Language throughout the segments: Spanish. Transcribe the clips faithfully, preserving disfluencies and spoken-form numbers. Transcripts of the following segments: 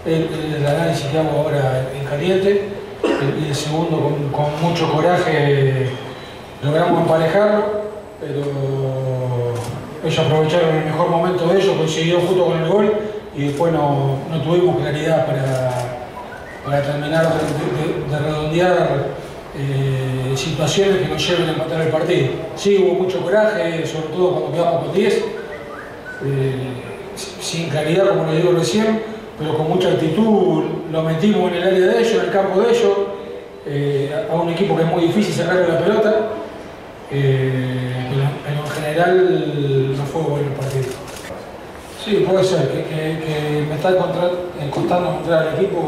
el, el análisis que hago ahora en caliente, y el segundo con, con mucho coraje logramos emparejarlo, pero ellos aprovecharon el mejor momento de ellos, coincidió justo con el gol y después no, no tuvimos claridad para, para terminar de, de, de redondear eh, situaciones que nos lleven a empatar el partido. Sí, hubo mucho coraje, sobre todo cuando quedamos con diez, eh, sin claridad como lo digo recién, pero con mucha actitud lo metimos en el área de ellos, en el campo de ellos, eh, a un equipo que es muy difícil sacarle la pelota, eh, pero, pero en general no fue bueno el partido. Sí, puede ser, que, que, que me está encontrar, costando encontrar al equipo,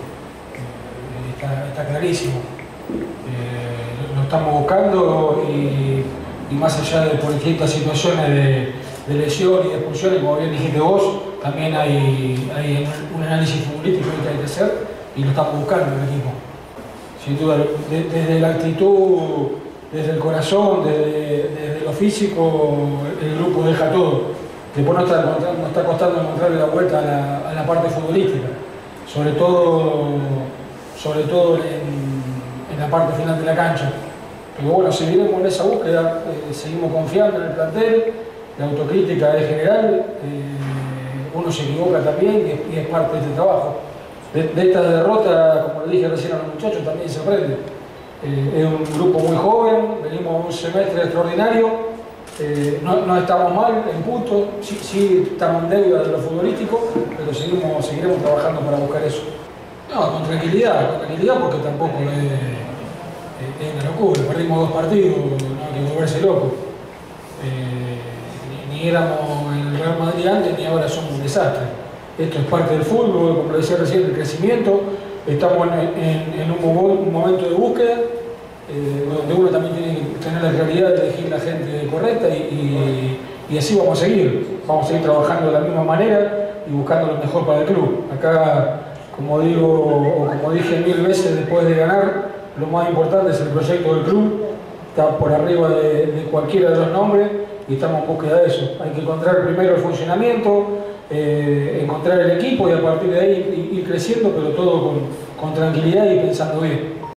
eh, está, está clarísimo. Eh, lo estamos buscando y, y más allá de por distintas situaciones de, de lesión y de expulsiones, como bien dijiste vos, también hay, hay un análisis futbolístico que hay que hacer y lo estamos buscando en el equipo. Sin duda, de, desde la actitud, desde el corazón, desde, desde lo físico, el grupo deja todo. Después no está, no está costando encontrarle la vuelta a la, a la parte futbolística, sobre todo, sobre todo en, en la parte final de la cancha. Pero bueno, seguiremos en esa búsqueda, eh, seguimos confiando en el plantel, la autocrítica es general, eh, uno se equivoca también y es, y es parte de este trabajo. De, de esta derrota, como le dije recién a los muchachos, también se aprende. Eh, es un grupo muy joven, venimos a un semestre extraordinario. Eh, no, no estamos mal en punto, sí, sí estamos en deuda de lo futbolístico, pero seguimos, seguiremos trabajando para buscar eso. No, con tranquilidad, con tranquilidad porque tampoco es, es una locura. Perdimos dos partidos, no hay que volverse loco. Eh, ni, ni éramos en el Real Madrid antes, ni ahora somos un desastre. Esto es parte del fútbol, como lo decía recién, el crecimiento. Estamos en, en, en un, un momento de búsqueda. Eh, donde uno también tiene que tener la realidad de elegir la gente correcta y, y, y así vamos a seguir. Vamos a seguir trabajando de la misma manera y buscando lo mejor para el club. Acá, como digo, o como dije mil veces después de ganar, lo más importante es el proyecto del club. Está por arriba de, de cualquiera de los nombres y estamos en búsqueda de eso. Hay que encontrar primero el funcionamiento, eh, encontrar el equipo y a partir de ahí ir, ir creciendo, pero todo con, con tranquilidad y pensando bien.